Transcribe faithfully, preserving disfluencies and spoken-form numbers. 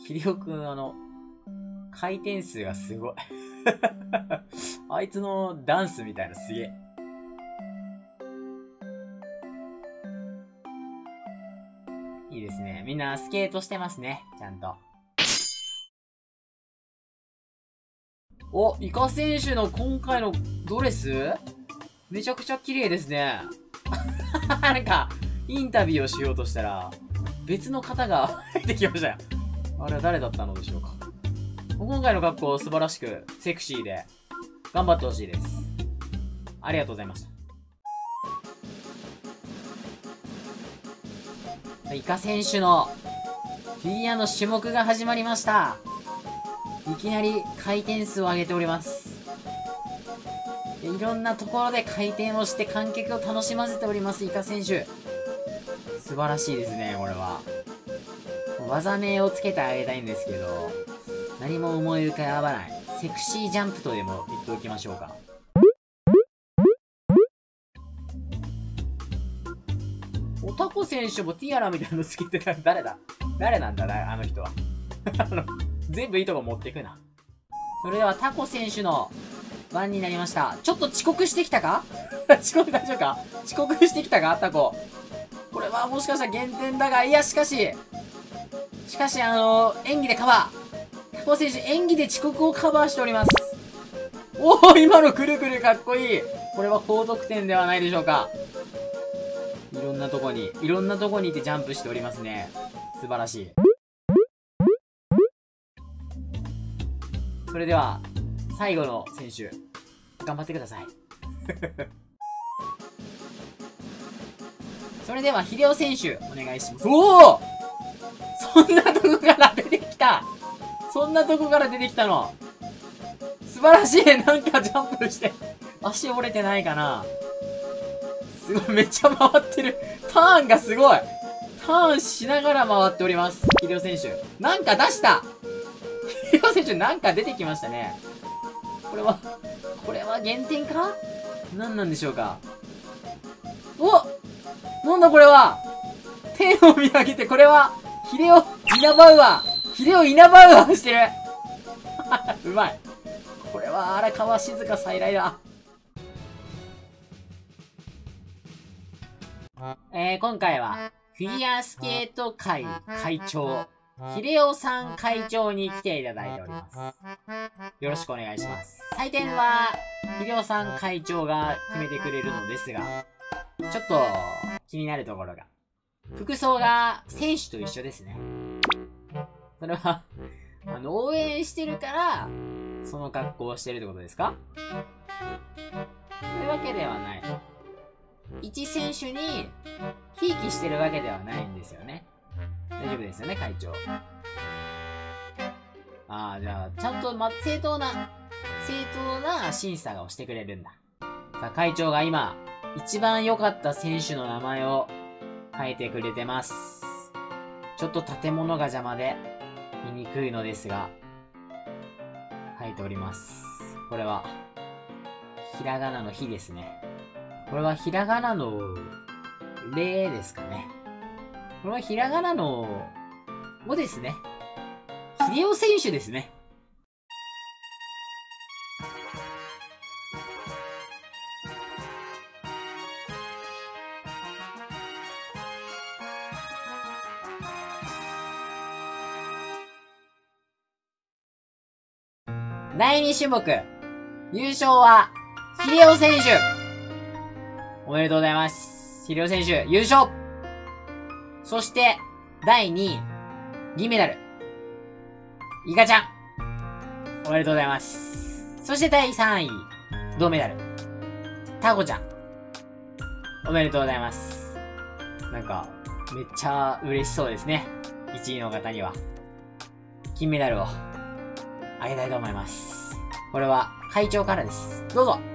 ヒデオくん、あの、回転数がすごい。あいつのダンスみたいなすげえ。いいですね。みんなスケートしてますね。ちゃんと。お、イカ選手の今回のドレスめちゃくちゃ綺麗ですね。なんか、インタビューをしようとしたら、別の方が入ってきましたよ。あれは誰だったのでしょうか。今回の格好素晴らしく、セクシーで、頑張ってほしいです。ありがとうございました。イカ選手のフィギュアの種目が始まりました。いきなり回転数を上げております。いろんなところで回転をして観客を楽しませております、イカ選手。素晴らしいですね、これは。技名をつけてあげたいんですけど、何も思い浮かばない。セクシージャンプとでも言っておきましょうか。おタコ選手もティアラみたいなのつけてたら誰だ誰なんだな、あの人は。あの、全部いいとこ持ってくな。それではタコ選手の番になりました。ちょっと遅刻してきたか遅刻大丈夫か遅刻してきたかタコ。これはもしかしたら減点だが、いや、しかし、しかし、あのー、演技でカバー。タコ選手、演技で遅刻をカバーしております。おお、今のくるくるかっこいい。これは高得点ではないでしょうか。いろんなとこに、いろんなとこにいてジャンプしておりますね。素晴らしい。それでは、最後の選手、頑張ってください。それでは、秀夫選手、お願いします。おおそんなとこから出てきたそんなとこから出てきたの素晴らしいなんかジャンプして、足折れてないかなすごい、めっちゃ回ってる。ターンがすごいターンしながら回っております。秀夫選手。なんか出した秀夫選手なんか出てきましたね。これは、これは減点か何なんでしょうか。おなんだこれは天を見上げて、これは、秀夫、イナバウアー秀夫、イナバウアーしてるうまい。これは荒川静香再来だ。えー、今回は、フィギュアスケート界会長、秀夫さん会長に来ていただいております。よろしくお願いします。採点は、秀夫さん会長が決めてくれるのですが、ちょっと気になるところが、服装が選手と一緒ですね。それは、あの、応援してるから、その格好をしてるってことですか？そういうわけではない。一選手に、ひいきしてるわけではないんですよね。大丈夫ですよね、会長。ああ、じゃあ、ちゃんと、ま、正当な、正当な審査をしてくれるんだ。さあ、会長が今、一番良かった選手の名前を書いてくれてます。ちょっと建物が邪魔で見にくいのですが、書いております。これは、ひらがなのひですね。これはひらがなのれですかね。これはひらがなのおですね。秀夫選手ですね。だいに種目、優勝は、秀夫選手。おめでとうございます。秀夫選手、優勝。そして、だいにい、銀メダル。イカちゃん。おめでとうございます。そしてだいさんい、銅メダル。タコちゃん。おめでとうございます。なんか、めっちゃ嬉しそうですね。いちいの方には。金メダルをあげたいと思います。これは会長からです。どうぞ。